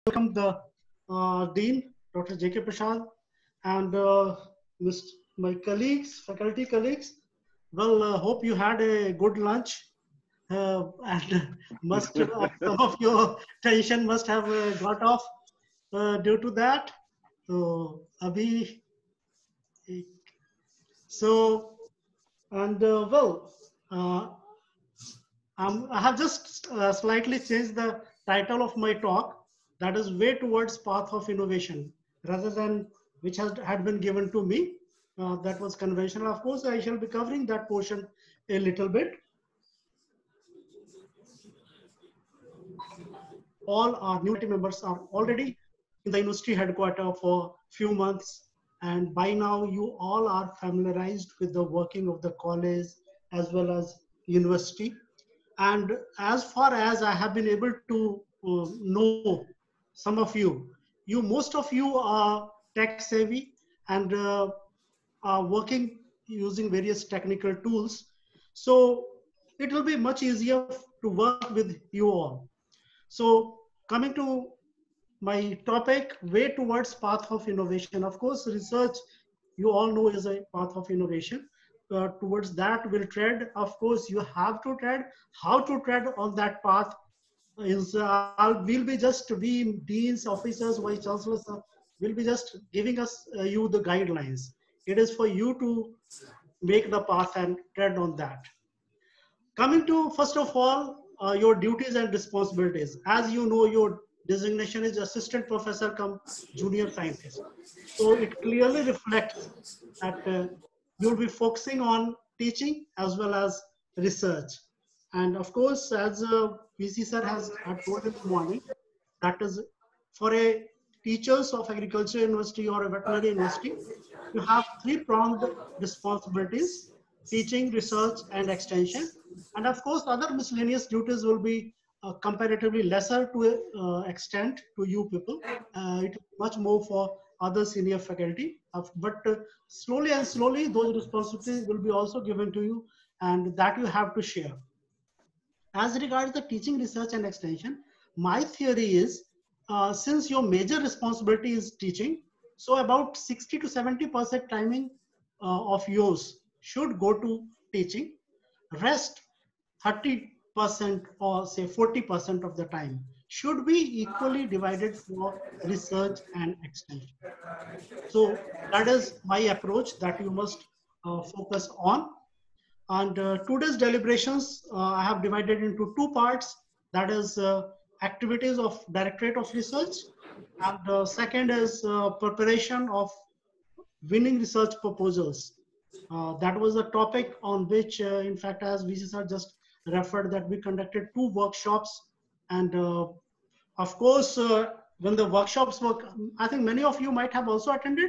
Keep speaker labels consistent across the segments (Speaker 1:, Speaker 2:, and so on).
Speaker 1: welcome the Dean, Dr. J.K. Prasad, and my colleagues, faculty colleagues. Well, hope you had a good lunch, and must some of your tension must have got off due to that. So, Abhi, so and uh, I have just slightly changed the title of my talk. That is way towards path of innovation, rather than which had been given to me. That was conventional. Of course, I shall be covering that portion a little bit. All our new members are already in the university headquarters for few months, and by now you all are familiarized with the working of the college as well as university. And as far as I have been able to know, some of you most of you are tech savvy and are working using various technical tools. So it will be much easier to work with you all. So coming to my topic, way towards path of innovation. Of course, research, you all know, is a path of innovation. Towards that will tread. Of course, you have to tread. How to tread on that path is will be just we deans, officers, vice chancellors will be just giving us you the guidelines. It is for you to make the path and tread on that. Coming to, first of all, your duties and responsibilities. As you know, your designation is assistant professor come junior scientist. So it clearly reflects that you'll be focusing on teaching as well as research. And of course, as VC sir has had told in the morning, that is for a teachers of agriculture university or a veterinary university, you have three-pronged responsibilities: teaching, research, and extension. And of course, other miscellaneous duties will be comparatively lesser to extent to you people. It is much more for other senior faculty. But slowly and slowly, those responsibilities will be also given to you, and that you have to share. As regards the teaching, research, and extension, my theory is since your major responsibility is teaching, so about 60 to 70% timing of yours should go to teaching. Rest 30% or say 40% of the time should be equally divided for research and extension. So that is my approach that you must focus on. And today's deliberations, I have divided into two parts. That is activities of Directorate of Research. And second is preparation of winning research proposals. That was a topic on which, in fact, as VC sir just referred, that we conducted two workshops. And of course, when the workshops were, I think many of you might have also attended.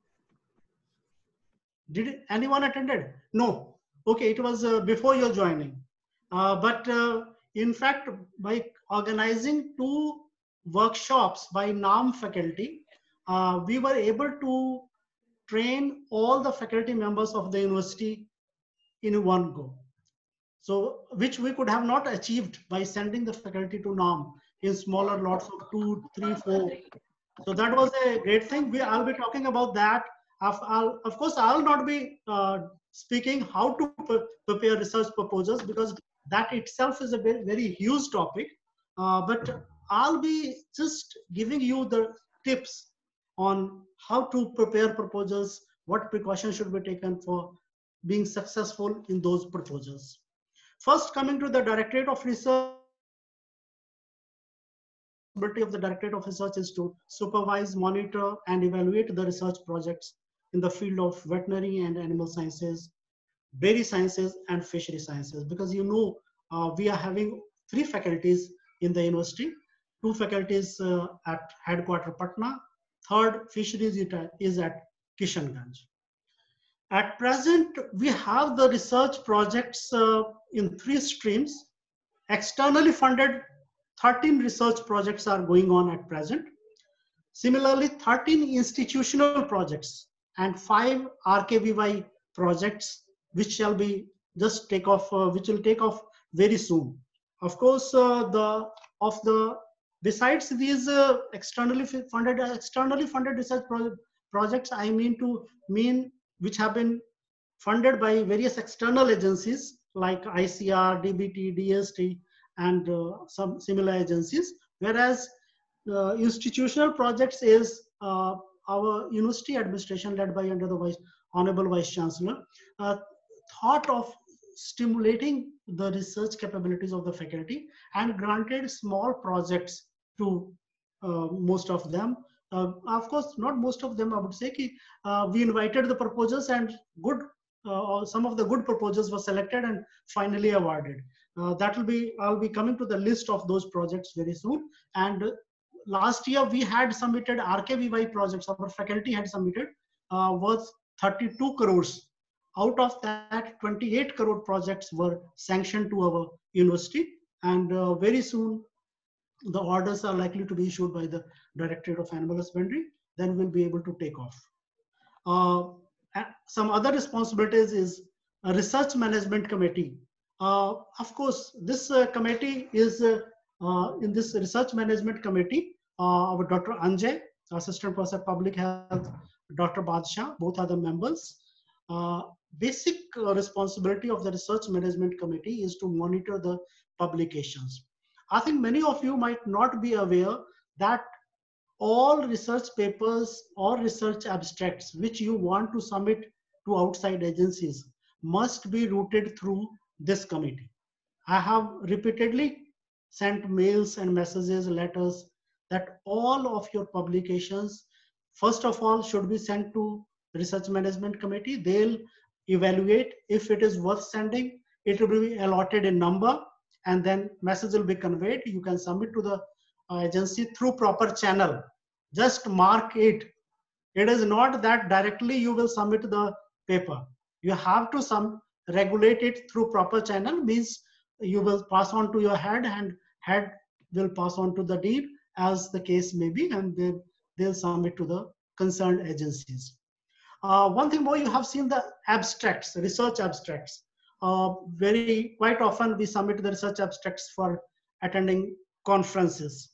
Speaker 1: Did anyone attended? No. Okay, it was before your joining. But in fact, by organizing two workshops by NAM faculty, we were able to train all the faculty members of the university in one go. So, which we could have not achieved by sending the faculty to NAM in smaller lots of 2, 3, 4. So that was a great thing. I'll be talking about that. Of course, I'll not be speaking how to prepare research proposals, because that itself is a very, very huge topic. But I'll be just giving you the tips on how to prepare proposals, what precautions should be taken for being successful in those proposals. First, coming to the Directorate of Research, responsibility of the Directorate of Research is to supervise, monitor, and evaluate the research projects in the field of veterinary and animal sciences, dairy sciences, and fishery sciences. Because you know, we are having three faculties in the university, two faculties at headquarter Patna, third fisheries is at Kishanganj. At present, we have the research projects in three streams. Externally funded 13 research projects are going on at present. Similarly, 13 institutional projects and 5 RKVY projects, which shall be just take off, which will take off very soon. Of course, of the Besides these externally funded research projects, I mean which have been funded by various external agencies like ICR, DBT, DST, and some similar agencies. Whereas institutional projects is our university administration led by under the Honorable Vice Chancellor uh, thought of stimulating the research capabilities of the faculty and granted small projects to most of them. Of course, not most of them, I would say. We invited the proposals and some of the good proposals were selected and finally awarded. I'll be coming to the list of those projects very soon. And last year we had submitted RKVY projects, our faculty had submitted worth 32 crores. Out of that, 28 crore projects were sanctioned to our university, and very soon the orders are likely to be issued by the Directorate of Animal Husbandry. Then we'll be able to take off. Some other responsibilities is a research management committee. Of course, this committee is in this research management committee, our Dr. Anjay, Assistant Professor Public Health, Dr. Badshah, both are the members. Basic responsibility of the research management committee is to monitor the publications. I think many of you might not be aware that all research papers or research abstracts which you want to submit to outside agencies must be routed through this committee. I have repeatedly sent mails and messages, letters that all of your publications, first of all, should be sent to research management committee. They'll evaluate if it is worth sending. It will be allotted in number, and then message will be conveyed. You can submit to the agency through proper channel. Just mark it. It is not that directly you will submit the paper. You have to regulate it through proper channel, means you will pass on to your head and head will pass on to the dean, as the case may be, and they'll submit to the concerned agencies. One thing more, you have seen the abstracts, research abstracts. Quite often we submit the research abstracts for attending conferences.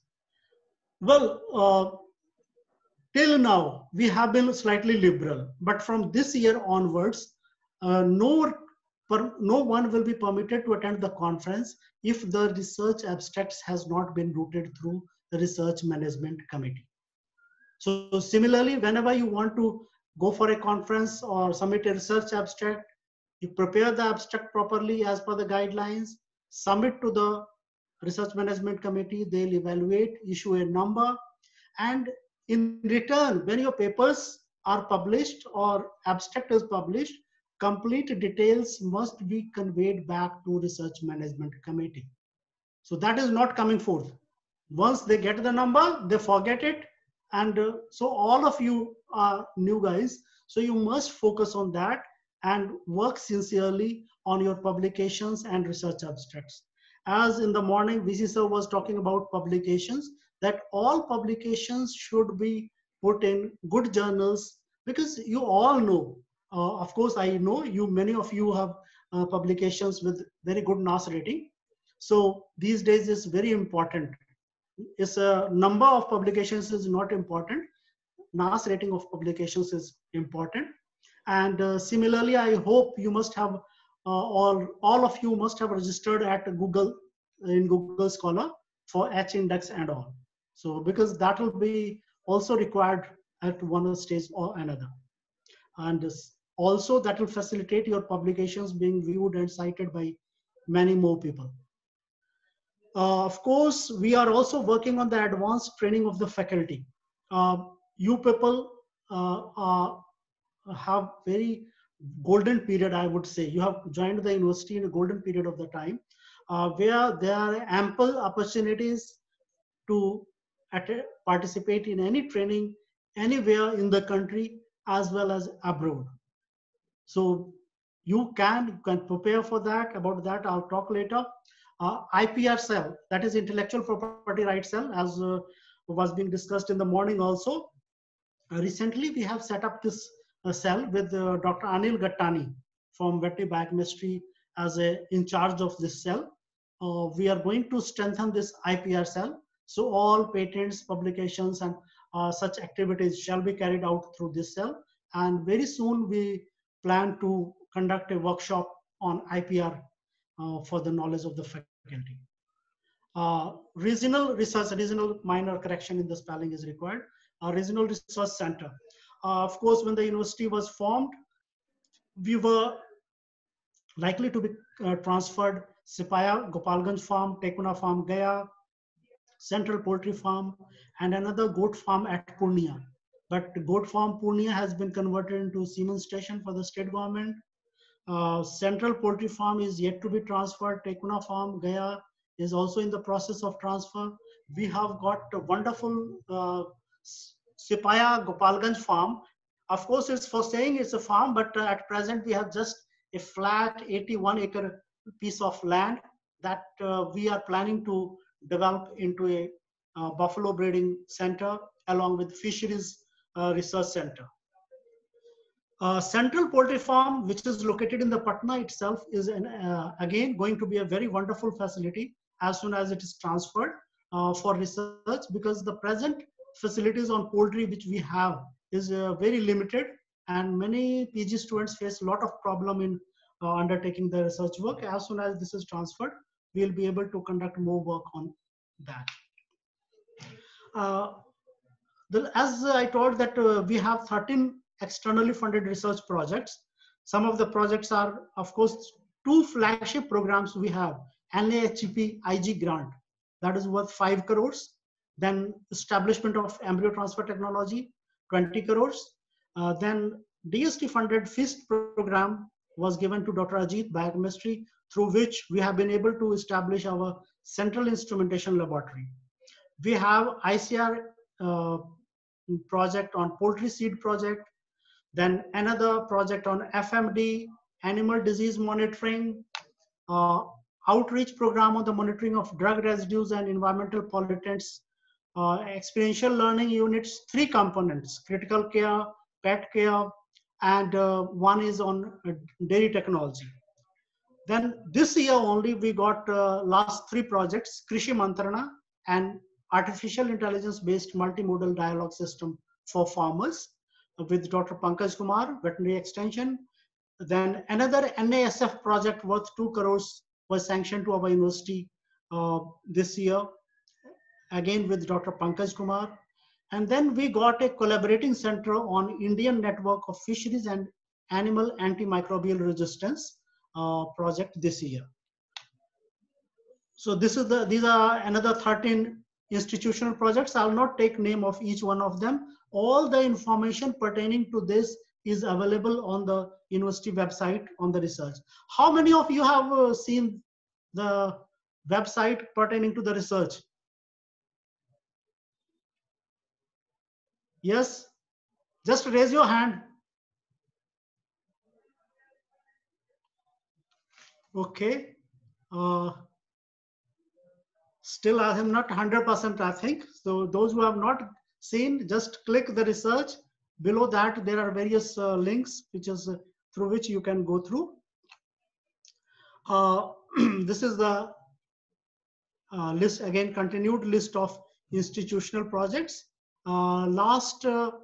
Speaker 1: Well, till now we have been slightly liberal, but from this year onwards, no one will be permitted to attend the conference if the research abstracts has not been routed through the research management committee. So similarly, whenever you want to go for a conference or submit a research abstract, you prepare the abstract properly as per the guidelines, submit to the research management committee, they'll evaluate, issue a number, and in return, when your papers are published or abstract is published, complete details must be conveyed back to research management committee. So that is not coming forth. Once they get the number, they forget it. And so all of you are new guys, so you must focus on that and work sincerely on your publications and research abstracts. As in the morning, VC sir was talking about publications, that all publications should be put in good journals, because you all know, of course I know you, many of you have publications with very good NAS rating. So these days is very important. It's a number of publications is not important. NAS rating of publications is important. And similarly, I hope you must have, all of you must have registered at Google, in Google Scholar for H-index and all. So because that will be also required at one stage or another. And also that will facilitate your publications being viewed and cited by many more people. Of course, we are also working on the advanced training of the faculty. You people have very golden period, I would say. You have joined the university in a golden period of the time, where there are ample opportunities to participate in any training anywhere in the country as well as abroad. So you can prepare for that. About that, I'll talk later. IPR cell, that is intellectual property rights cell, as was being discussed in the morning also. Recently, we have set up this cell with Dr. Anil Gattani from veterinary biochemistry as in charge of this cell. We are going to strengthen this IPR cell So all patents, publications, and such activities shall be carried out through this cell. And very soon we plan to conduct a workshop on IPR for the knowledge of the faculty. Regional research, regional minor correction in the spelling is required. Regional research center. Of course, when the university was formed, we were likely to be transferred Sipaya, Gopalganj farm, Tekuna farm, Gaya, Central Poultry Farm, and another goat farm at Purnia. But goat farm Purnia has been converted into Siemens station for the state government. Central Poultry Farm is yet to be transferred. Tekuna farm, Gaya, is also in the process of transfer. We have got a wonderful Sipaya Gopalganj farm. Of course, it's for saying it's a farm, but at present we have just a flat 81-acre piece of land that we are planning to develop into a buffalo breeding center along with fisheries research center. Central Poultry Farm, which is located in the Patna itself, is again going to be a very wonderful facility as soon as it is transferred for research, because the present facilities on poultry which we have is very limited, and many PG students face a lot of problem in undertaking the research work. As soon as this is transferred, we will be able to conduct more work on that. As I told that we have 13 externally funded research projects. Some of the projects are, of course, 2 flagship programs we have. NAHP IG grant, that is worth 5 crores. Then establishment of embryo transfer technology, 20 crores. Then DST funded FIST program was given to Dr. Ajit Biochemistry, through which we have been able to establish our central instrumentation laboratory. We have ICR project on poultry seed project, then another project on FMD, animal disease monitoring, outreach program on the monitoring of drug residues and environmental pollutants, experiential learning units, 3 components: critical care, pet care, and one is on dairy technology. Then this year only we got last 3 projects: Krishi Mantrana and artificial intelligence based multimodal dialogue system for farmers with Dr. Pankaj Kumar, veterinary extension. Then another NASF project worth 2 crores was sanctioned to our university this year, again with Dr. Pankaj Kumar. And then we got a collaborating center on Indian network of fisheries and animal antimicrobial resistance project this year. So these are another 13 institutional projects. I will not take name of each one of them. All the information pertaining to this is available on the university website on the research. How many of you have seen the website pertaining to the research? Yes, just raise your hand. Okay. Still, I am not 100%, I think. So those who have not seen, just click the research. Below that, there are various links which is through which you can go through. This is the list, again, continued list of institutional projects. Last 4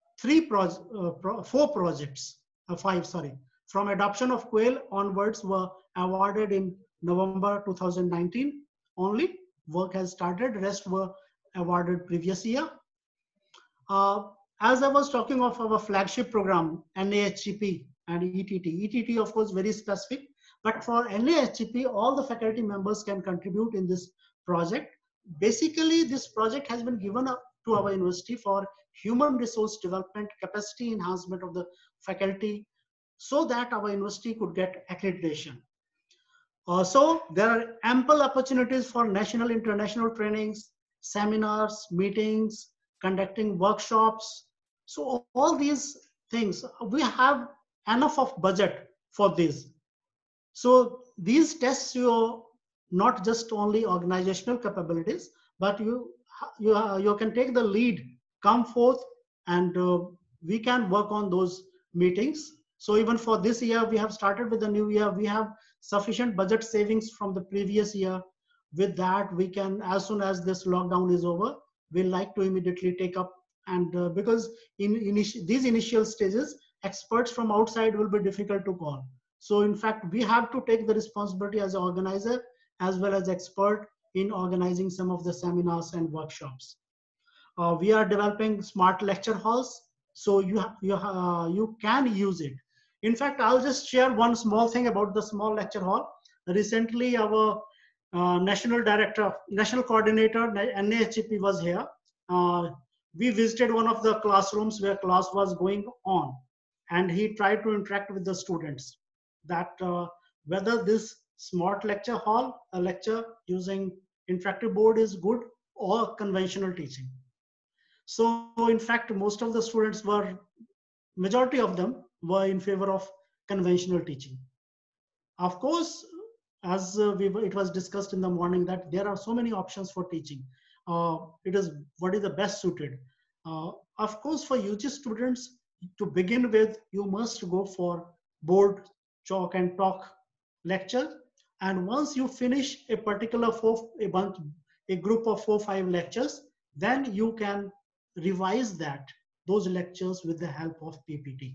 Speaker 1: projects, 5, sorry, from adoption of quail onwards were awarded in November 2019 only. Work has started, rest were awarded previous year. As I was talking of our flagship program, NAHP and ETT. ETT, of course, very specific, but for NAHP, all the faculty members can contribute in this project. Basically, this project has been given up to our university for human resource development, capacity enhancement of the faculty, so that our university could get accreditation. So there are ample opportunities for national, international trainings, seminars, meetings, conducting workshops. So all these things, we have enough of budget for this. So these tests your not just only organizational capabilities, but you can take the lead, come forth, and we can work on those meetings. So even for this year, we have started with the new year. We have sufficient budget savings from the previous year. with that, we can, as soon as this lockdown is over, we'll like to immediately take up. And because in these initial stages, experts from outside will be difficult to call. So in fact, we have to take the responsibility as an organizer as well as expert in organizing some of the seminars and workshops. We are developing smart lecture halls, so you can use it. In fact, I'll just share one small thing about the small lecture hall. Recently, our national director, national coordinator, NAHP was here. Uh, we visited one of the classrooms where class was going on, and he tried to interact with the students that whether this smart lecture hall, a lecture using interactive board is good or conventional teaching. So in fact, most of the students were, majority of them were in favor of conventional teaching. Of course, as it was discussed in the morning, that there are so many options for teaching. It is what is the best suited. Of course, for UG students, to begin with, you must go for board, chalk and talk lecture. And once you finish a particular a group of 4-5 lectures, then you can revise those lectures with the help of PPT.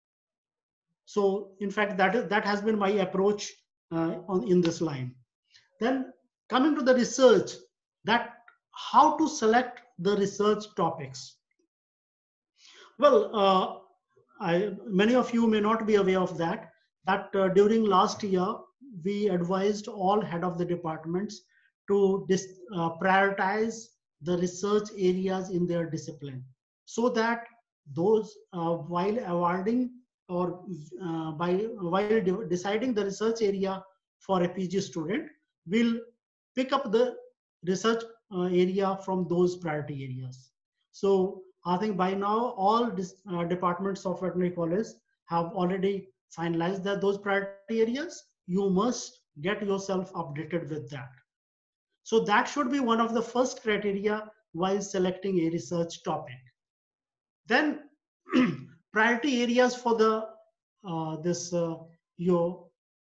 Speaker 1: So in fact, that has been my approach in this line. Then coming to the research, that how to select the research topics. Well, many of you may not be aware of that during last year, we advised all head of the departments to prioritize the research areas in their discipline, so that those while awarding or while deciding the research area for a PG student, will pick up the research area from those priority areas. So I think by now all departments of veterinary college have already finalized those priority areas. You must get yourself updated with that. So that should be one of the first criteria while selecting a research topic. Then priority areas for the your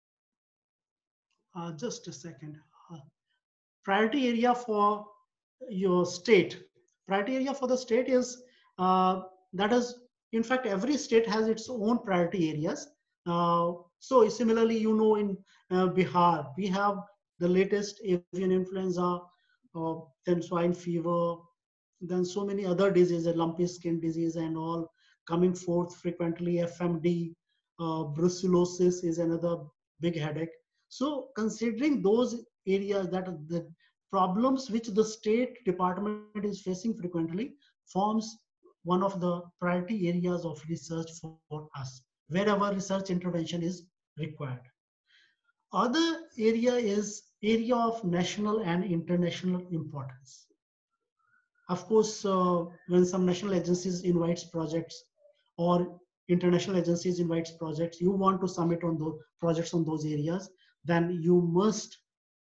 Speaker 1: just a second. Priority area for your state. Priority area for the state is that is, in fact, every state has its own priority areas. So similarly, in Bihar, we have the latest avian influenza, then swine fever, then so many other diseases, lumpy skin disease and all coming forth frequently. FMD, brucellosis is another big headache. So considering those areas, that the problems which the state department is facing frequently, forms one of the priority areas of research for us, wherever research intervention is required. Other area is area of national and international importance. Of course, when some national agencies invites projects or international agencies invites projects, you want to submit on those projects on those areas, then you must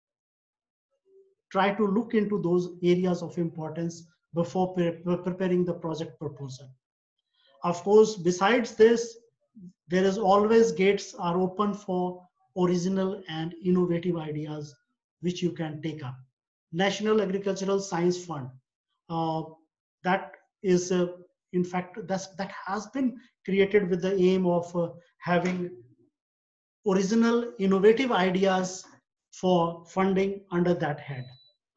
Speaker 1: try to look into those areas of importance before preparing the project proposal. Of course, besides this, there is always gates are open for original and innovative ideas which you can take up. National Agricultural Science Fund, that is in fact that has been created with the aim of having original innovative ideas for funding under that head.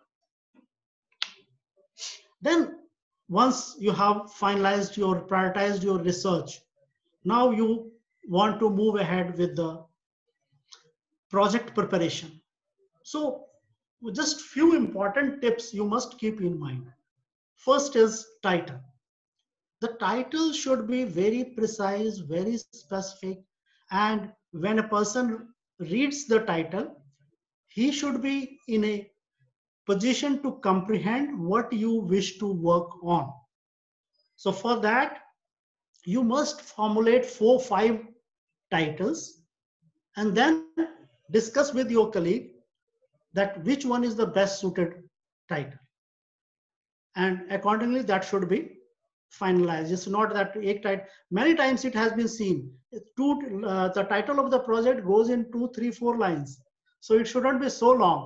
Speaker 1: Then once you have prioritized your research, now you want to move ahead with the project preparation. So just few important tips you must keep in mind. First is title. The title should be very precise, very specific, and when a person reads the title, he should be in a position to comprehend what you wish to work on. So for that, you must formulate 4-5 titles and then discuss with your colleague that which one is the best suited title. And accordingly, that should be finalized. It's not that many times it has been seen. The title of the project goes in 2, 3, 4 lines. So it shouldn't be so long.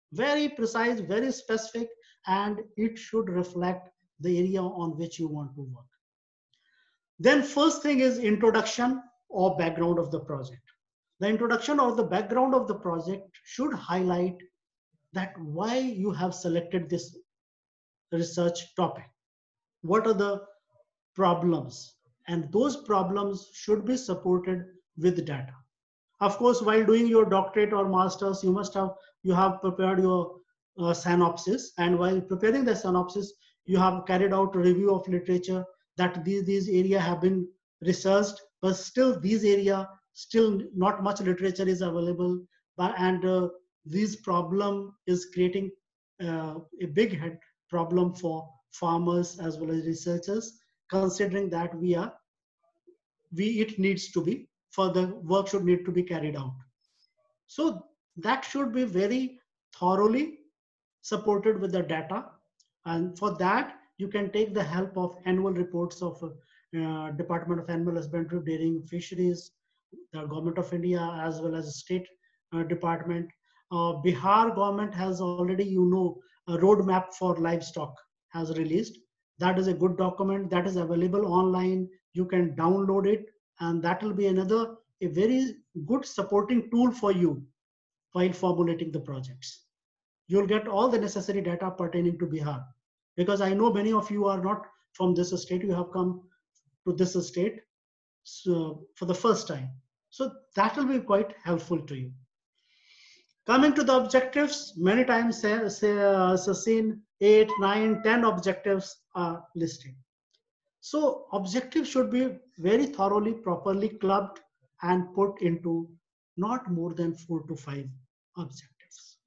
Speaker 1: Very precise, very specific, and it should reflect the area on which you want to work. Then first thing is introduction or background of the project. The introduction or the background of the project should highlight that why you have selected this research topic. What are the problems? And those problems should be supported with data. Of course, while doing your doctorate or masters, you have prepared your synopsis, and while preparing the synopsis, you have carried out a review of literature that these area have been researched, but still these area still not much literature is available, and this problem is creating a big head problem for farmers as well as researchers, considering that we it needs to be for the work should need to be carried out. So that should be very thoroughly supported with the data, and for that you can take the help of annual reports of Department of Animal Husbandry, Dairying, Fisheries, the Government of India, as well as state department. Bihar government has already, a roadmap for livestock has released. That is a good document that is available online. You can download it, and that will be another a very good supporting tool for you while formulating the projects. You'll get all the necessary data pertaining to Bihar, because I know many of you are not from this state. You have come to this state for the first time. So that will be quite helpful to you. Coming to the objectives, many times seen 8, 9, 10 objectives are listed. So objectives should be very thoroughly, properly clubbed and put into not more than 4 to 5 objectives.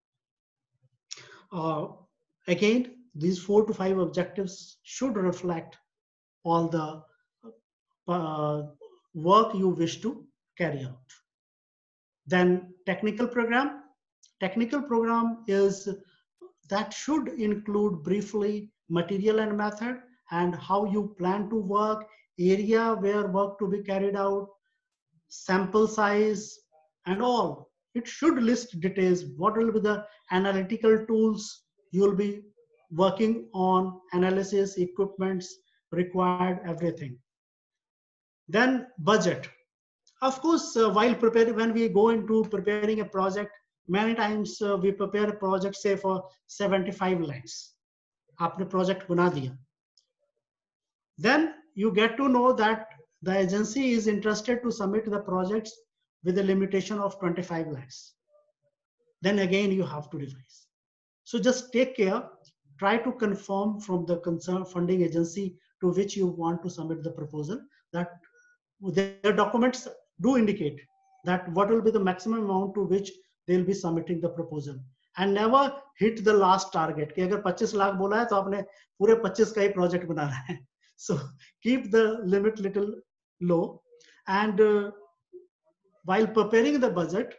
Speaker 1: Uh, Again, these 4 to 5 objectives should reflect all the uh, work you wish to carry out. Then technical program. Technical program is that should include briefly material and method and how you plan to work, area where work to be carried out, sample size, and all. It should list details. What will be the analytical tools you will be working on, analysis, equipments required, everything. Then budget. Of course, while preparing, when we go into preparing a project, many times we prepare a project, say for 75 lakhs. आपने project बना दिया. Then you get to know that the agency is interested to submit the projects with a limitation of 25 lakhs. Then again you have to revise. So just take care, try to confirm from the concerned funding agency to which you want to submit the proposal that their documents do indicate that what will be the maximum amount to which they will be submitting the proposal, and never hit the last target कि अगर 25 लाख बोला है तो आपने पूरे 25 का ही project बनाना है. So keep the limit little low, and while preparing the budget,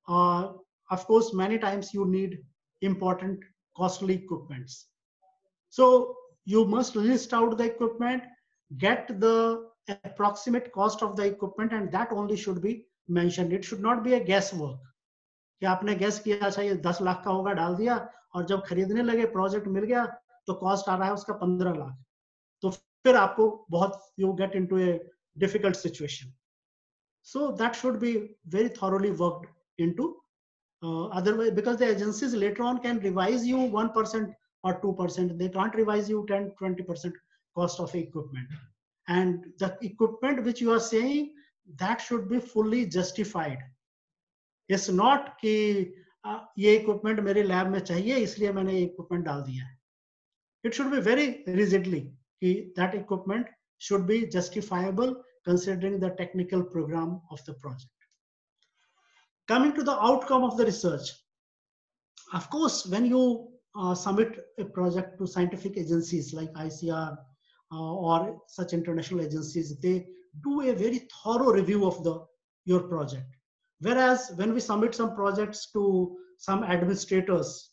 Speaker 1: of course many times you need important costly equipments. So you must list out the equipment, get the approximate cost of the equipment, and that only should be mentioned. It should not be a guesswork कि आपने guess किया अच्छा ये 10 लाख का होगा, डाल दिया, और जब खरीदने लगे प्रोजेक्ट मिल गया तो कॉस्ट आ रहा है उसका 15 लाख. तो फिर आपको बहुत you get into a difficult situation. So that should be very thoroughly worked into. Otherwise, because the agencies later on can revise you 1% or 2%, they can't revise you 10, 20% cost of equipment. And the equipment which you are saying, that should be fully justified. It's not कि ये equipment मेरे lab में चाहिए इसलिए मैंने ये equipment डाल दिया है. It should be very rigidly कि that equipment should be justifiable considering the technical program of the project. Coming to the outcome of the research, of course, when you submit a project to scientific agencies like ICR or such international agencies, they do a very thorough review of your project. Whereas when we submit some projects to some administrators,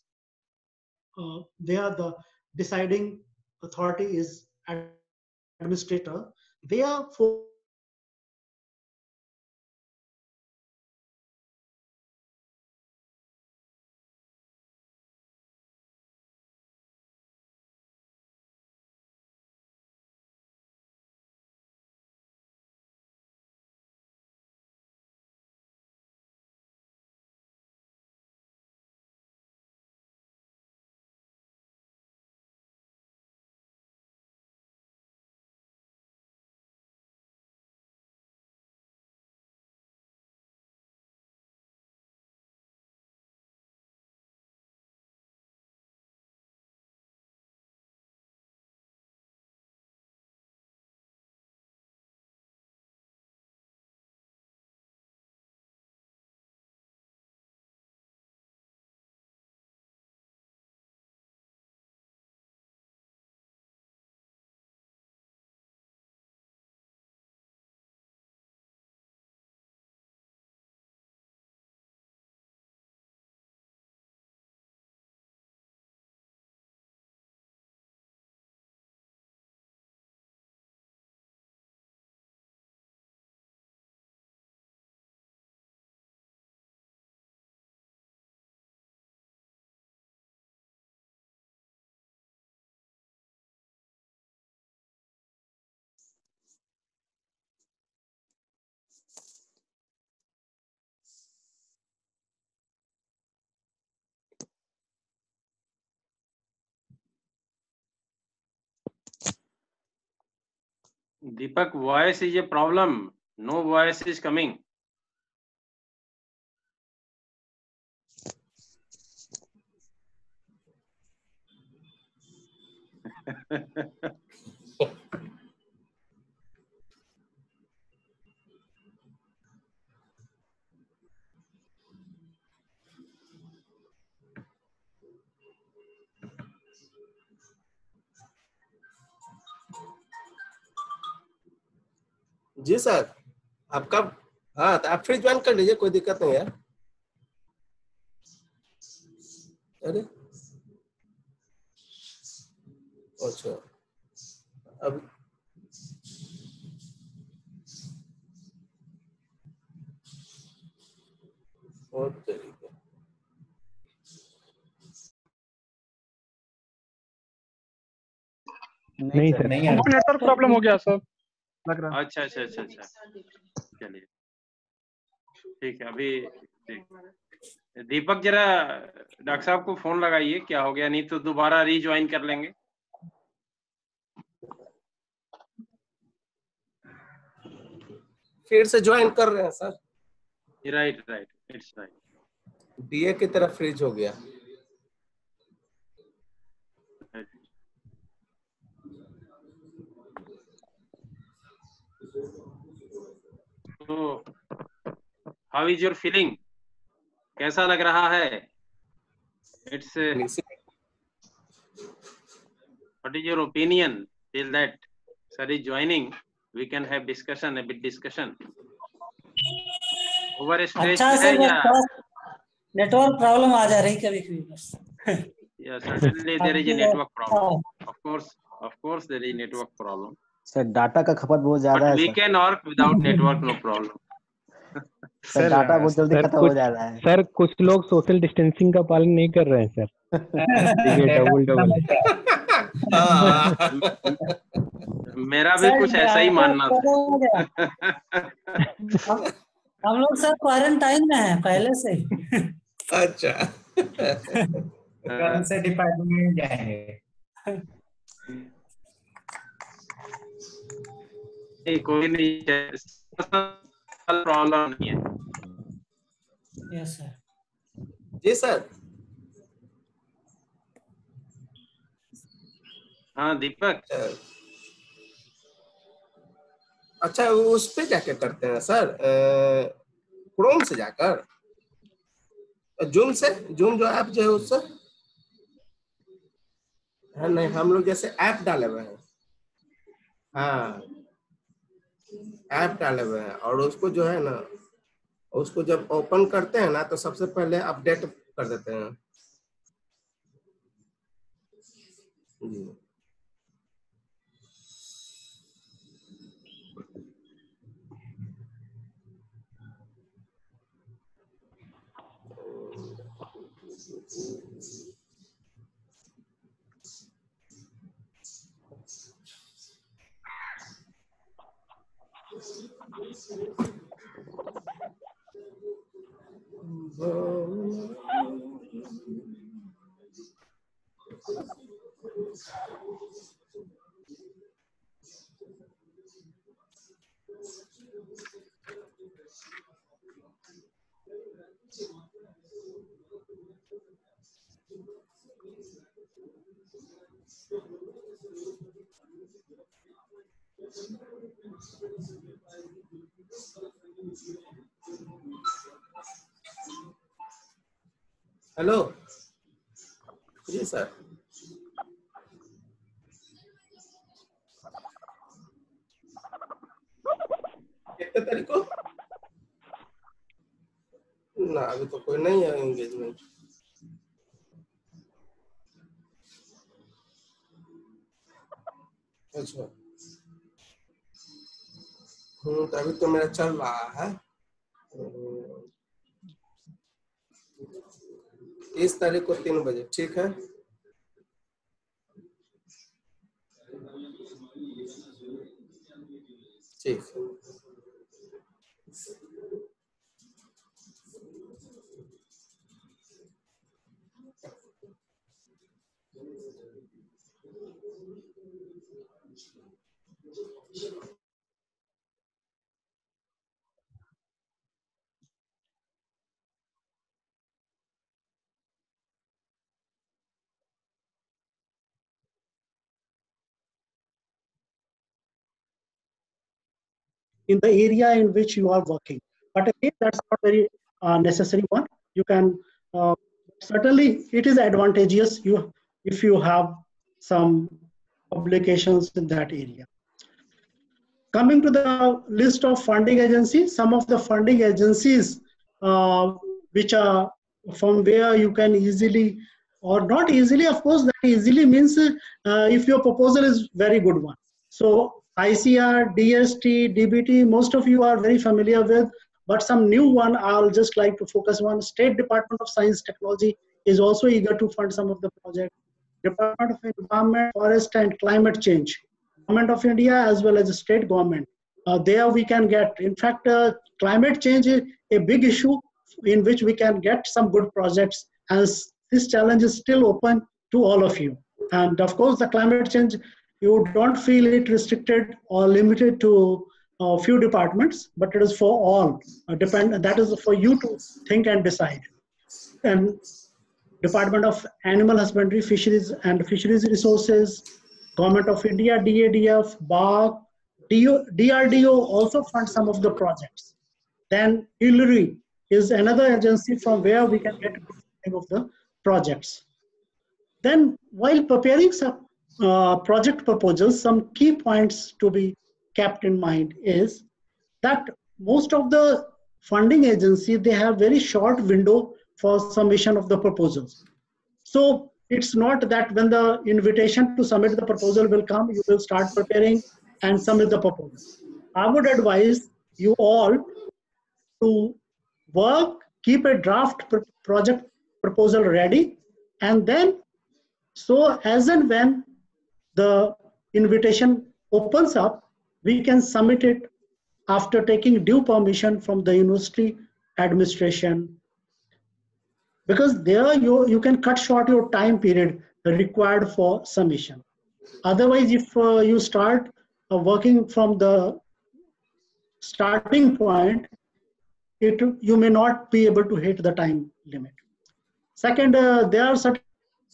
Speaker 1: they are the deciding authority is administrator. They are focused on the technical aspect, and they are not focused on the
Speaker 2: Deepak, voice is a problem. No voice is coming.
Speaker 3: जी sir, आपका हाँ तो आप फिर join कर लीजिए, कोई दिक्कत नहीं है। अरे अच्छा, अब बहुत तरीके
Speaker 4: नहीं सर, नहीं है।
Speaker 5: नेटवर्क प्रॉब्लम हो गया सर, लग रहा है।
Speaker 2: अच्छा अच्छा अच्छा अच्छा, चलिए ठीक है। अभी दीपक जरा डॉक्टर साहब को फोन लगाइए, क्या हो गया, नहीं तो दोबारा रीज्वाइन कर लेंगे।
Speaker 3: फिर से ज्वाइन कर रहे हैं sir.
Speaker 2: Right right, it's right.
Speaker 3: DA की तरफ फ्रीज हो गया।
Speaker 2: तो हाउ इज योर फीलिंग, कैसा लग रहा है? It's what is your opinion till that sir is joining, we can have discussion, a bit discussion. Over stress
Speaker 6: अच्छा
Speaker 2: है
Speaker 6: सर,
Speaker 2: या
Speaker 6: नेटवर्क प्रॉब्लम आ जा रही कभी कभी बस।
Speaker 2: या certainly there is a network problem, of course there is network problem,
Speaker 4: sir data का खपत बहुत ज्यादा
Speaker 2: but
Speaker 4: है
Speaker 2: we
Speaker 4: सर।
Speaker 2: can work without network, no problem.
Speaker 4: Sir data बहुत जल्दी खत्म हो जा रहा है।
Speaker 5: सर कुछ लोग सोशल डिस्टेंसिंग का पालन नहीं कर रहे हैं सर, ये डबल
Speaker 2: मेरा भी कुछ ऐसा ही मानना था।
Speaker 6: हम लोग सर क्वारंटाइन में हैं पहले से ही।
Speaker 3: अच्छा,
Speaker 4: कल से डिपार्टमेंट जाएंगे।
Speaker 2: नहीं कोई नहीं, प्रॉब्लम नहीं है।
Speaker 6: Yes sir.
Speaker 3: जी सर।
Speaker 2: हाँ दीपक,
Speaker 3: अच्छा उस पे जाके करते हैं सर, क्रोम से जाकर, जूम से, जूम जो ऐप जो है उससे है। नहीं, हम लोग जैसे ऐप डाले हुए हैं, हाँ ऐप डाले हुए हैं, और उसको जो है ना, उसको जब ओपन करते हैं ना तो सबसे पहले अपडेट कर देते हैं जी। हेलो जी सर। कितने तारीख को? ना अभी तो कोई नहीं है एंगेजमेंट। अच्छा, तो अभी तो मेरा चल रहा है। 30 तारीख को 3 बजे, ठीक है। ठीक।
Speaker 1: in the area in which you are working. But again, that's not very necessary one. You can certainly, it is advantageous if you have some publications in that area. Coming to the list of funding agencies, some of the funding agencies which are from where you can easily, or not easily, of course, that easily means if your proposal is very good one. So ICR, DST, DBT, most of you are very familiar with, but some new one I'll just like to focus on. State Department of Science Technology is also eager to fund some of the projects. Department of Environment, Forest and Climate Change, Government of India as well as the state government. There we can get, in fact, climate change is a big issue in which we can get some good projects, as this challenge is still open to all of you. And of course, the climate change, you don't feel it restricted or limited to a few departments, but it is for all. That is for you to think and decide. And Department of Animal Husbandry, Fisheries and Fisheries Resources, Government of India, DADF, BARC, DRDO also funds some of the projects. Then ILRI is another agency from where we can get good funding of the projects. Then while preparing some project proposals, some key points to be kept in mind is that most of the funding agencies, they have very short window for submission of the proposals. So it's not that when the invitation to submit the proposal will come, you will start preparing and submit the proposal. I would advise you all to work, keep a draft project proposal ready, and then so as and when the invitation opens up, we can submit it after taking due permission from the university administration. Because there you can cut short your time period required for submission. Otherwise, if you start working from the starting point, you may not be able to hit the time limit. Second, there are certain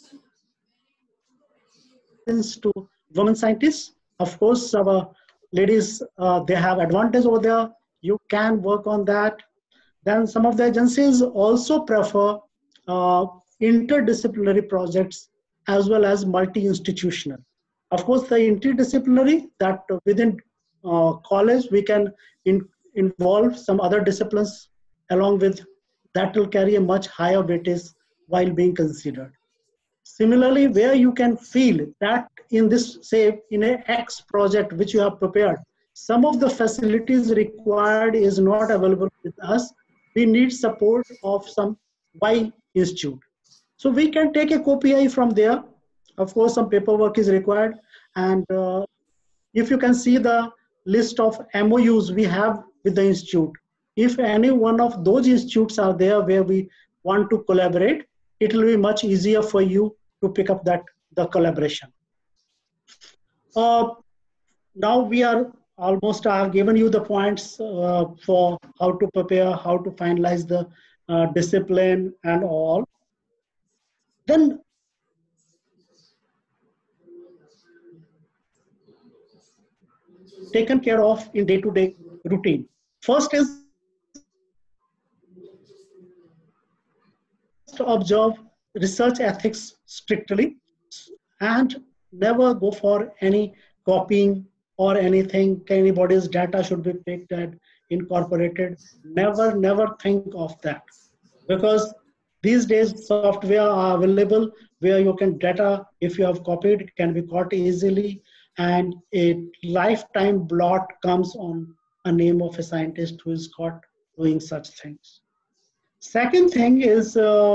Speaker 1: to women scientists. Of course, our ladies, they have advantage over there. You can work on that. Then some of the agencies also prefer interdisciplinary projects as well as multi-institutional. Of course, the interdisciplinary, that within college we can involve some other disciplines along with, that will carry a much higher weightage while being considered. Similarly, where you can feel that in this, say, in a X project which you have prepared, some of the facilities required is not available with us, we need support of some Y institute. So we can take a co-PI from there. Of course, some paperwork is required. And if you can see the list of MOUs we have with the institute, if any one of those institutes are there where we want to collaborate, it will be much easier for you to pick up the collaboration. Now we are almost, I have given you the points for how to prepare, how to finalize the discipline and all. Then taken care of in day-to-day routine. First is to observe research ethics strictly and never go for any copying or anything. Anybody's data should be picked and incorporated. Never think of that, because these days software are available where you can data, if you have copied, it can be caught easily, and a lifetime blot comes on a name of a scientist who is caught doing such things. Second thing is,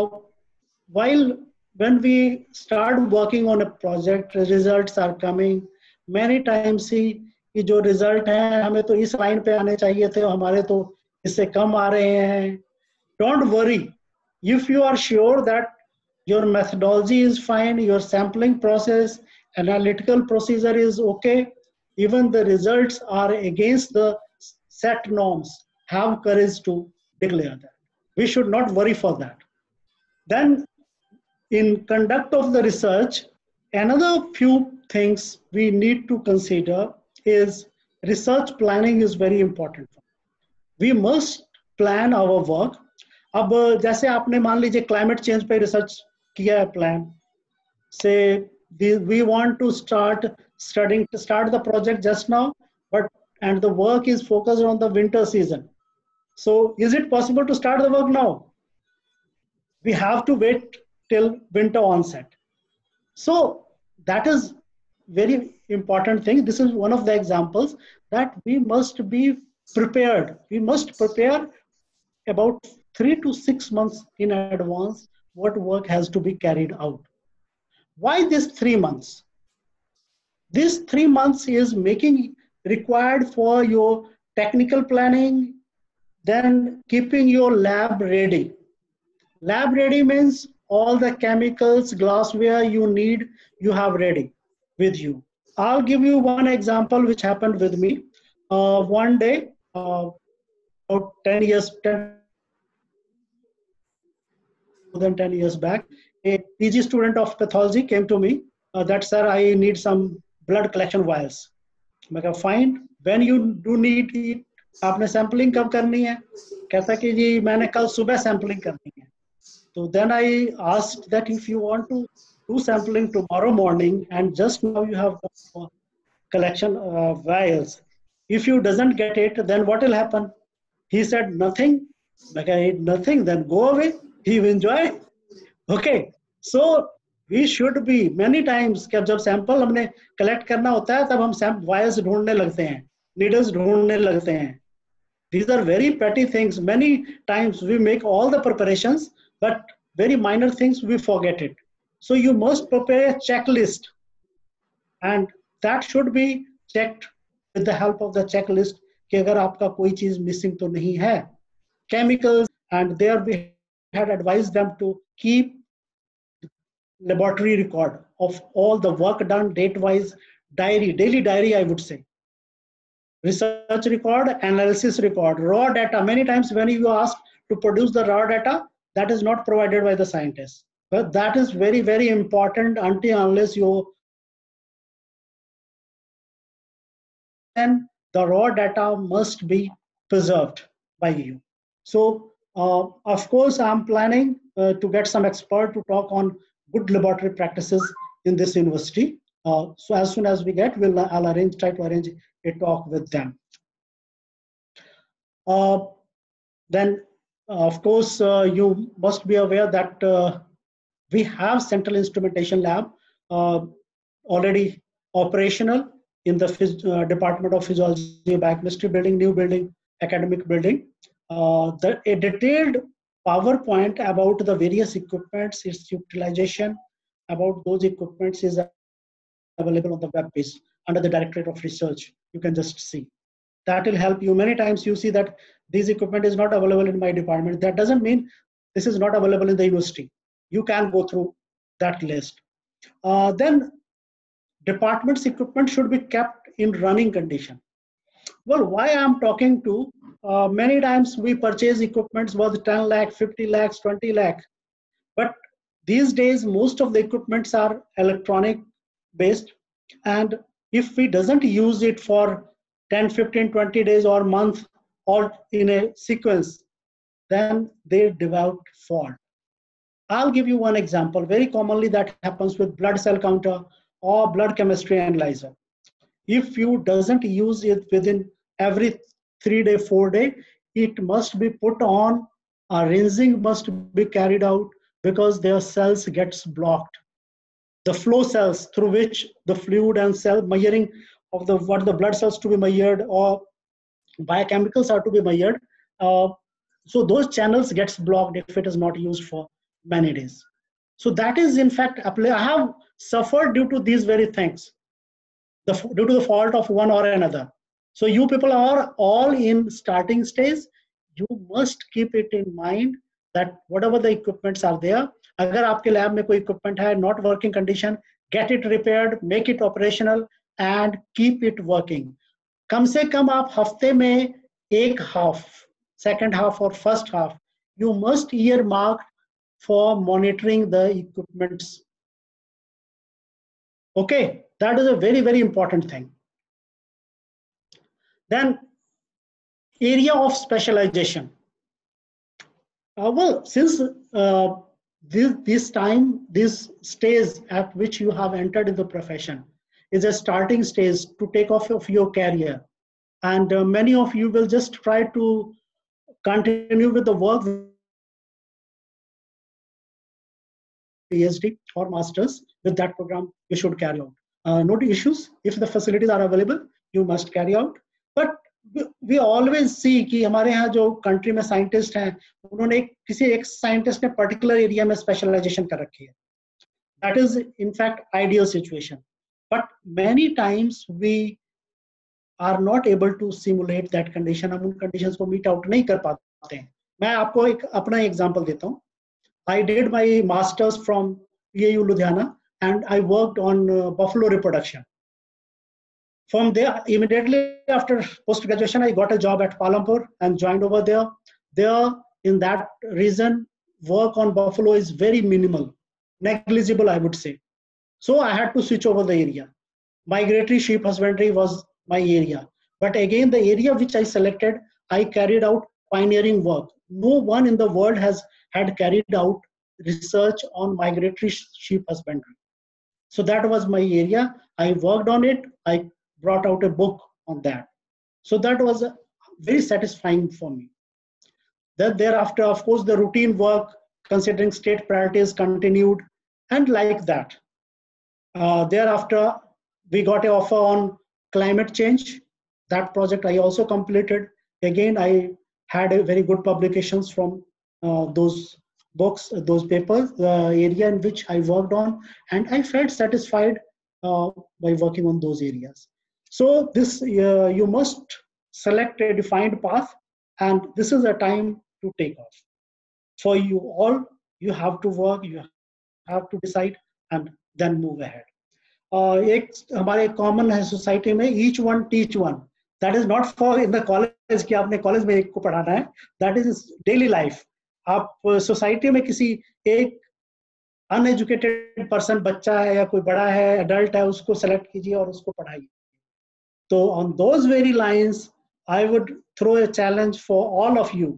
Speaker 1: when we start working on a project, results are coming. Many times कि जो result है हमें तो इस line पे आने चाहिए थे, हमारे तो इससे कम आ रहे हैं. Don't worry. If you are sure that your methodology is fine, your sampling process, analytical procedure is okay, even the results are against the set norms, have courage to declare that. We should not worry for that. Then in conduct of the research, another few things we need to consider is research planning is very important. We must plan our work. अब जैसे आपने मान लीजिए climate change पे research किया है plan से, we want to start the project just now, but and the work is focused on the winter season. So is it possible to start the work now? We have to wait till winter onset. So that is very important thing. This is one of the examples that we must be prepared. We must prepare about 3 to 6 months in advance what work has to be carried out. Why this 3 months? This 3 months is making required for your technical planning, then keeping your lab ready. Lab ready means all the chemicals, glassware you need, you have ready with you. I'll give you one example which happened with me. One day, about 10 more than 10 years back, a PG student of pathology came to me that, sir, I need some blood collection vials. I said, fine, when you do need it, आपने sampling कब करनी है? कहता कि जी मैंने कल सुबह sampling करनी है. So then I asked that if you want to do sampling tomorrow morning and just now you have collection vials, if you doesn't get it, then what will happen? He said nothing. Like I ate nothing, then go away. He will enjoy. Okay, so we should be many times कि जब sample हमने collect करना होता है तब हम wires ढूंढने लगते हैं, नीडल्स ढूंढने लगते हैं. These are very petty things. Many times we make all the preparations, but very minor things we forget it. So you must prepare a checklist, and that should be checked with the help of the checklist कि अगर आपका कोई चीज missing तो नहीं है. Chemicals, and there we had advised them to keep laboratory record of all the work done, date-wise, diary, daily diary, I would say. Research record, analysis record, raw data. Many times when you ask to produce the raw data, that is not provided by the scientists. But that is very, very important until unless you then the raw data must be preserved by you. So of course, I'm planning to get some expert to talk on good laboratory practices in this university. So as soon as we get, I'll try to arrange a talk with them. Then, of course, you must be aware that we have Central Instrumentation Lab already operational in the Department of Physiology, Biochemistry building, new building, academic building. A detailed PowerPoint about the various equipments, its utilization, about those equipments is available on the web page under the Directorate of Research. You can just see. That will help you. Many times you see that this equipment is not available in my department. That doesn't mean this is not available in the university. You can go through that list. Then department's equipment should be kept in running condition. Well, why I'm talking to, many times we purchase equipments worth 10 lakh, 50 lakhs, 20 lakh. But these days, most of the equipments are electronic based. And if we doesn't use it for 10, 15, 20 days or month or in a sequence, then they develop fault. I'll give you one example. Very commonly that happens with blood cell counter or blood chemistry analyzer. If you doesn't use it within every 3 day, 4 day, it must be put on, a rinsing must be carried out because their cells gets blocked. The flow cells through which the fluid and cell measuring of what the blood cells to be measured or biochemicals are to be measured. So those channels gets blocked if it is not used for many days. So that is in fact, I have suffered due to these very things, due to the fault of one or another. So you people are all in starting stage. You must keep it in mind that whatever the equipments are there, अगर आपके lab में कोई equipment है not working condition, get it repaired, make it operational and keep it working. कम से कम आप हफ्ते में एक हाफ, सेकंड हाफ और first half, you must earmark for monitoring the equipments. Okay, that is a very, very important thing. Then area of specialization. Well, since this stage at which you have entered in the profession is a starting stage to take off of your career, and many of you will just try to continue with the work, PhD or masters. With that program you should carry out. No issues. If the facilities are available, you must carry out. But we always see कि हमारे यहाँ जो country में scientist हैं, उन्होंने किसी एक scientist ने पर्टिकुलर एरिया में स्पेशलाइजेशन कर रखी है. That is in fact ideal situation. But many times we are not able to simulate that condition. हम उन conditions को meet out नहीं कर पाते हैं. मैं आपको एक अपना example देता हूँ. I did my masters from PAU Ludhiana and I worked on buffalo reproduction. From there, immediately after post-graduation, I got a job at Palampur and joined over there. There, in that region, work on buffalo is very minimal, negligible, I would say. So I had to switch over the area. Migratory sheep husbandry was my area. But again, the area which I selected, I carried out pioneering work. No one in the world had carried out research on migratory sheep husbandry. So that was my area. I worked on it. I brought out a book on that. So that was very satisfying for me. Then thereafter, of course, the routine work considering state priorities continued, and like that. Thereafter, we got an offer on climate change. That project I also completed. Again, I had a very good publications from those books, those papers, the area in which I worked on, and I felt satisfied by working on those areas. So this, you must select a defined path, and this is a time to take off. For you all, you have to work, you have to decide, and then move ahead. एक हमारे common है society में, each one teach one. That is not for in the college कि आपने college में एक को पढ़ाना है. That is daily life. आप सोसाइटी में किसी एक अनएजुकेटेड पर्सन, बच्चा है या कोई बड़ा है, एडल्ट है, उसको सेलेक्ट कीजिए और उसको पढ़ाइए. So on those very lines, I would throw a challenge for all of you,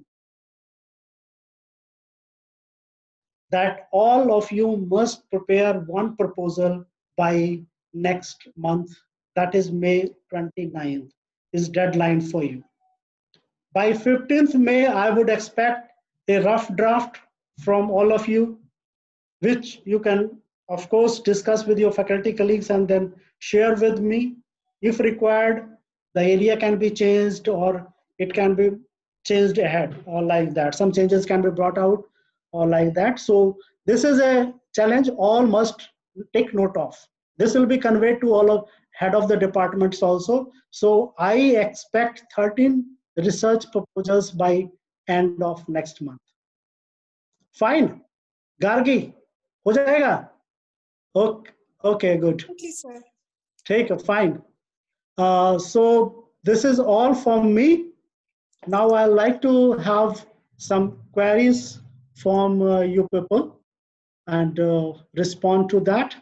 Speaker 1: that all of you must prepare one proposal by next month. That is May 29th is deadline for you. By 15th May, I would expect a rough draft from all of you, which you can, of course, discuss with your faculty colleagues and then share with me. If required, the area can be changed or it can be changed ahead or like that. Some changes can be brought out or like that. So this is a challenge all must take note of. This will be conveyed to all of head of the departments also. So I expect 13 research proposals by end of next month. Fine. Gargi, ho jayega? Okay, good.
Speaker 7: Okay, sir.
Speaker 1: Take it, fine. So this is all from me. Now I'd like to have some queries from you people and respond to that.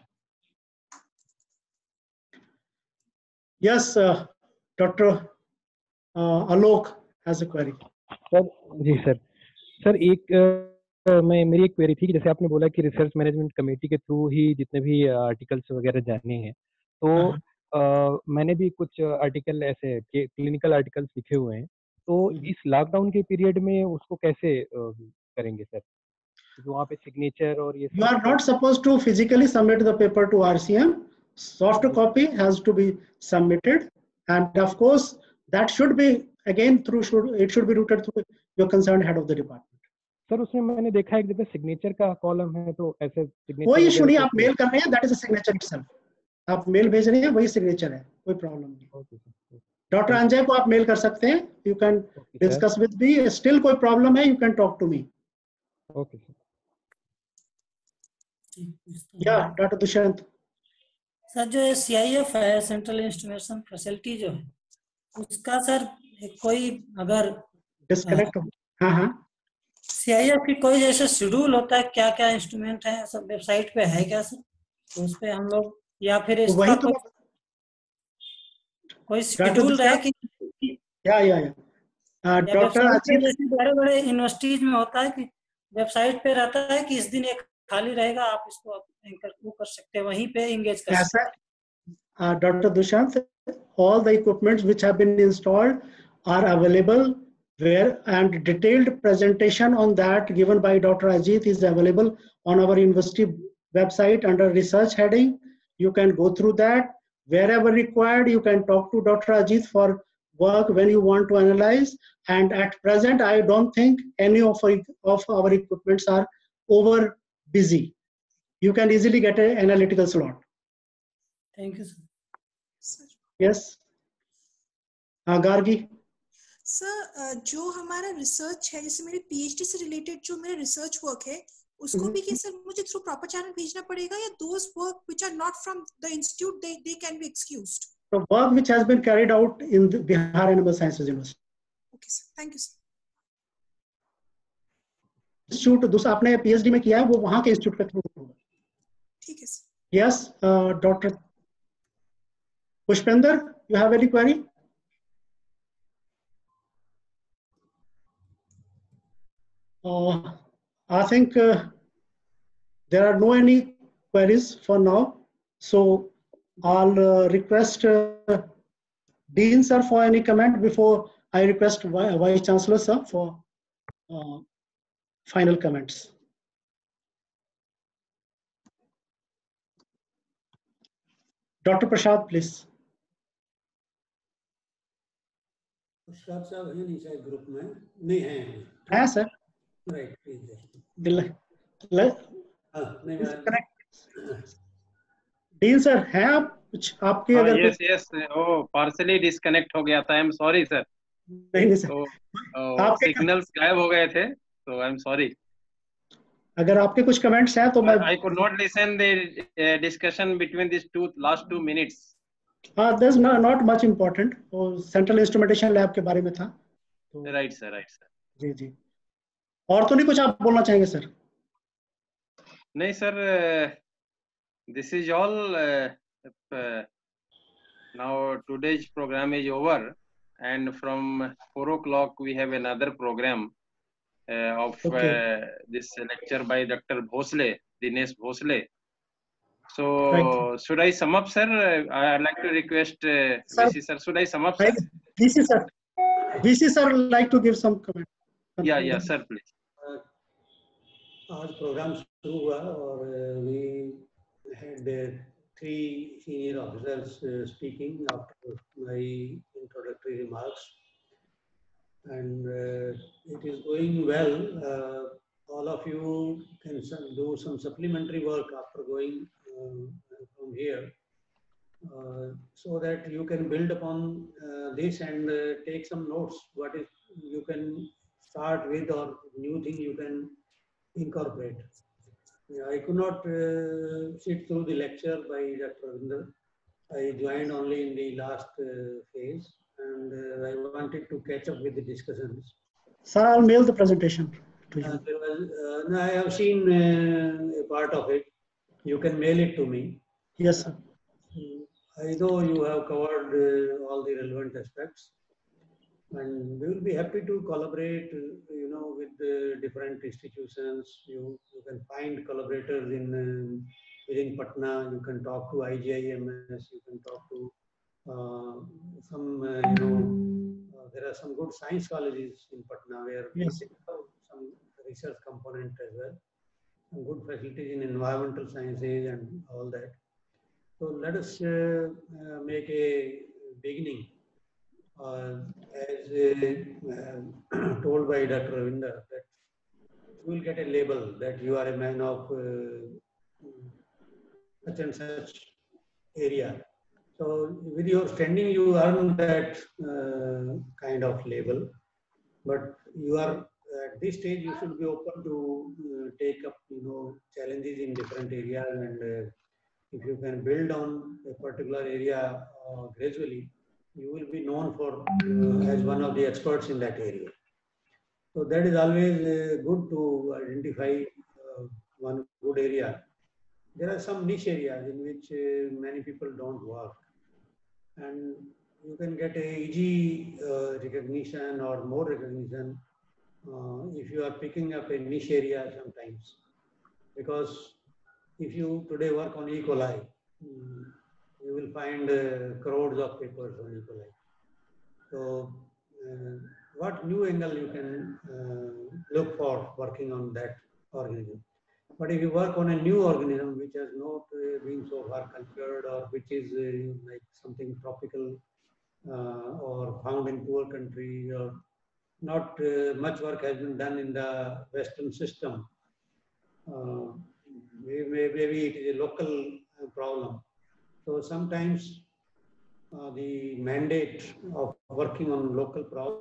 Speaker 1: Yes, Dr. Alok has a query.
Speaker 5: Sir जी sir मेरी एक query थी कि जैसे आपने बोला कि research management committee के थ्रू ही जितने भी आर्टिकल्स वगैरह जाने हैं, तो मैंने भी कुछ आर्टिकल ऐसे क्लिनिकल आर्टिकल्स लिखे हुए हैं, तो इस लॉकडाउन के पीरियड में उसको कैसे करेंगे सर? वहाँ पे सिग्नेचर और ये
Speaker 1: You are not supposed to physically submit the paper to RCM. Soft copy has to be submitted, and of course that should be again it should be routed through your concerned head of the department.
Speaker 5: Sir उसमें मैंने देखा एक जगह signature का column है, तो ऐसे signature
Speaker 1: कोई इशू नहीं, आप मेल कर रहे हैं, that is a signature itself. आप मेल भेज रहे हैं, वही सिग्नेचर है, कोई प्रॉब्लम नहीं. डॉक्टर अंजय को आप मेल कर सकते हैं. You can discuss with me. Still कोई प्रॉब्लम है, you can talk to me.
Speaker 5: Okay sir.
Speaker 1: Yeah, Dr. Dushyant.
Speaker 6: Sir जो CIF है, सेंट्रल इंस्ट्रूमेशन फैसिलिटी जो है, उसका सर कोई अगर
Speaker 1: डिस्कनेक्ट हो, हाँ
Speaker 6: CIF की कोई जैसे शेड्यूल होता है, क्या क्या इंस्ट्रूमेंट है, सब वेबसाइट पे है क्या सर? तो उस पे हम लोग या फिर इसका कोई शेड्यूल रहे कि
Speaker 1: या डॉक्टर
Speaker 6: वेबसाइट पे
Speaker 1: अजीत,
Speaker 6: जैसे बड़े बड़े यूनिवर्सिटीज में होता है कि वेबसाइट पे रहता है कि इस दिन एक खाली रहेगा, आप इसको एंकर वो कर सकते हैं, वहीं पे एंगेज कर सकते
Speaker 1: ऐसा Dr. Dushant, all the equipments which have been installed are available where, and detailed presentation on that given by Dr. Ajit is available on our university website under research heading. You can go through that. Wherever required, you can talk to Dr. Ajit for work when you want to analyze. And at present, I don't think any of our equipments are over busy. You can easily get an analytical slot.
Speaker 6: Thank you
Speaker 7: sir.
Speaker 1: Yes. Gargi.
Speaker 7: Sir जो हमारा research है, जैसे मेरे PhD से related जो मेरा research work है, उसको भी क्या सर मुझे थ्रू प्रॉपर चैनल भेजना पड़ेगा, या those work which are not from the institute they can be excused?
Speaker 1: The work which has been carried out in the Bihar Animal Sciences University.
Speaker 7: Okay sir, thank you sir.
Speaker 1: Institute दूसरा आपने PhD में किया है वो वहां के institute के through होगा।
Speaker 7: ठीक है sir.
Speaker 1: Yes, Dr. Pushpender, you have any query? I think there are no any queries for now. So I'll request Dean sir for any comment before I request Vice Chancellor sir for final comments. Dr. Prashad, please.
Speaker 8: Prasad साहब है नहीं शायद group में, नहीं है।
Speaker 1: हाँ sir.
Speaker 8: Right, please.
Speaker 1: Dean sir हैं आप? कुछ आपके अगर
Speaker 2: yes yes, oh partially disconnect हो गया था, आई एम सॉरी सर।
Speaker 1: नहीं सर,
Speaker 2: तो सिग्नल्स गायब हो गए थे, तो आई एम सॉरी।
Speaker 1: अगर आपके कुछ कमेंट्स हैं तो मैं
Speaker 2: I could not listen the discussion between this last 2 minutes.
Speaker 1: That's not much important, वो सेंट्रल इंस्ट्रूमेंटेशन लैब के बारे में था।
Speaker 2: Right sir, right sir.
Speaker 1: जी जी, और तो नहीं कुछ आप बोलना चाहेंगे सर?
Speaker 2: नहीं sir, this is all. Now today's program is over and from 4 o'clock we have another program of this lecture by Dr. Bhosle, Dinesh Bhosle. So should I sum up sir? I'd like to request VC sir, should I sum up sir?
Speaker 1: VC sir like to give some comment.
Speaker 2: Yeah sir, please.
Speaker 8: आज program शुरू हुआ और we had 3 senior officers speaking after my introductory remarks, and it is going well. All of you can do some supplementary work after going from here, so that you can build upon this and take some notes. What is you can start with, or new thing you can incorporate. I could not sit through the lecture by Dr. Ravinder. I joined only in the last phase, and I wanted to catch up with the discussions.
Speaker 1: Sir, I'll mail the presentation to you.
Speaker 8: No, I have seen a part of it. You can mail it to me.
Speaker 1: Yes, sir.
Speaker 8: I know you have covered all the relevant aspects, and we will be happy to collaborate, with the different institutions. You can find collaborators within Patna. You can talk to IGIMS. You can talk to some, there are some good science colleges in Patna where we have some research component as well. Some good facilities in environmental sciences and all that. So let us make a beginning. As told by Dr. Ravinder, that you will get a label that you are a man of such and such area. So with your standing, you earn that kind of label. But you are at this stage, you should be open to take up, challenges in different areas, and if you can build on a particular area gradually, you will be known for as one of the experts in that area. So that is always good to identify one good area. There are some niche areas in which many people don't work, and you can get a easy recognition or more recognition if you are picking up a niche area sometimes. Because if you today work on E. coli, you will find crores of papers on E. coli. So what new angle you can look for working on that organism. But if you work on a new organism which has not been so far cultured, or which is like something tropical or found in poor country, or not much work has been done in the Western system, maybe it is a local problem. So sometimes the mandate of working on local problems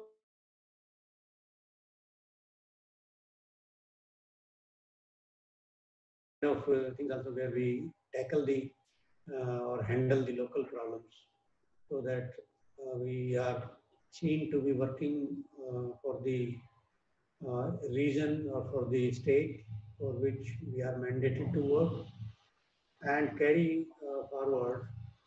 Speaker 8: of things also where we tackle the or handle the local problems, so that we are seen to be working for the region or for the state for which we are mandated to work, and carry forward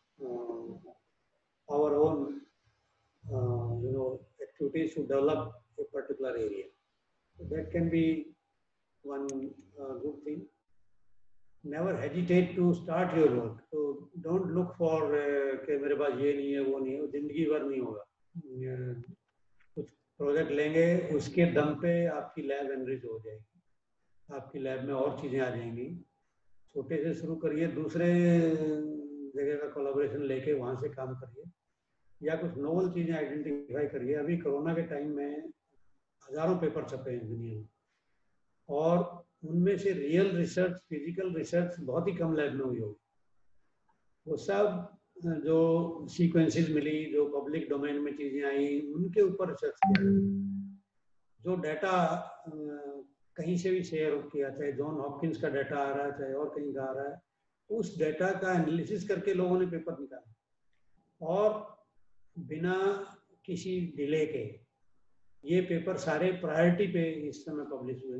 Speaker 8: our own activities to develop a particular area. So that can be one good thing. Never hesitate to start your work. So don't look for कि मेरे पास ये नहीं है वो नहीं है, वो जिंदगी भर नहीं होगा. कुछ प्रोजेक्ट लेंगे उसके दम पे आपकी लैब एनरिच हो जाएगी, आपकी लैब में और चीजें आ जाएंगी. छोटे से शुरू करिए, दूसरे जगह का कोलैबोरेशन लेके वहां से काम करिए, या कुछ नोवल चीजें आइडेंटिफाई करिए. अभी कोरोना के टाइम में हजारों पेपर छपे हैं दुनिया में, और उनमें से रियल रिसर्च, फिजिकल रिसर्च बहुत ही कम लैब में हुई होगी. वो सब जो सीक्वेंसेस मिली, जो पब्लिक डोमेन में चीजें आई, उनके ऊपर रिसर्च किया. जो डाटा कहीं से भी शेयर किया, चाहे जॉन हॉपकिंस का डाटा आ रहा है, चाहे और कहीं का आ रहा है, उस डाटा का एनालिसिस करके लोगों ने पेपर निकाला, और बिना किसी डिले के ये पेपर सारे प्रायोरिटी पे इस समय पब्लिश हुए.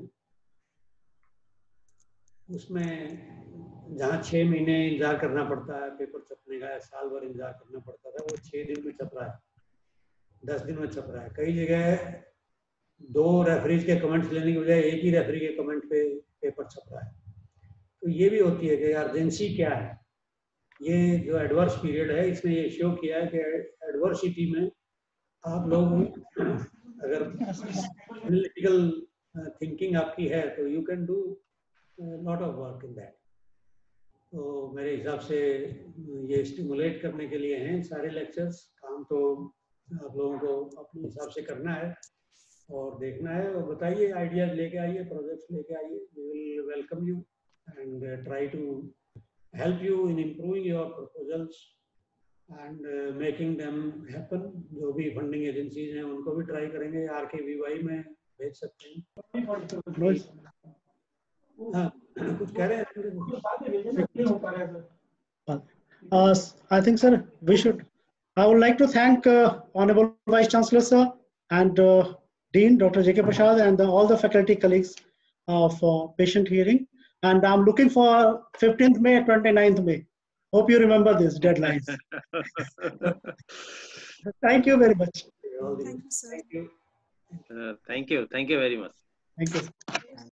Speaker 8: उसमें जहाँ 6 महीने इंतजार करना पड़ता है पेपर छपने का, साल भर इंतजार करना पड़ता था, वो 6 दिन में छप रहा है, 10 दिन में छप रहा है. कई जगह 2 रेफरीज के कमेंट्स लेने की बजाय एक ही रेफरी के कमेंट पे पेपर छप रहा है. तो ये भी होती है कि अर्जेंसी क्या है. ये जो एडवर्स पीरियड है, इसने ये शो किया है कि एडवर्सिटी में आप लोग अगर एनालिटिकल थिंकिंग आपकी है तो you can do lot of work in that. तो मेरे हिसाब से ये स्टिमुलेट करने के लिए हैं सारे लेक्चर्स. काम तो आप लोगों को अपने हिसाब से करना है और देखना है, और बताइए, आइडियाज लेके आइए, प्रोजेक्ट्स लेके आइए. We will welcome you and try to help you in improving your proposals and making them happen. जो भी फंडिंग एजेंसीज हैं उनको भी ट्राई करेंगे, RKVY में भेज सकते हैं. हाँ, कुछ कह रहे हैं?
Speaker 1: I think, sir, we should. I would like to thank Honorable Vice Chancellor, sir, and Dean, Dr. J.K. Prasad, and all the faculty colleagues for patient hearing. And I'm looking for 15th May, 29th May. Hope you remember these deadlines. Thank you very much.
Speaker 7: Thank you, sir.
Speaker 2: Thank you. Thank you very much.
Speaker 1: Thank you.